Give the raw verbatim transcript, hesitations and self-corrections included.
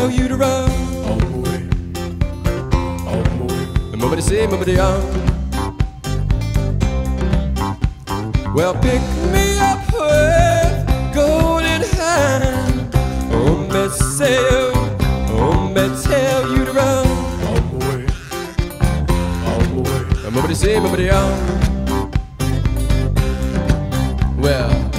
tell you to run. On my way, on my way. Nobody say, nobody on. Well, pick me up with golden hand. Oh, me say, oh, me tell you to run. On my way, on my way. Nobody say, nobody on. Well,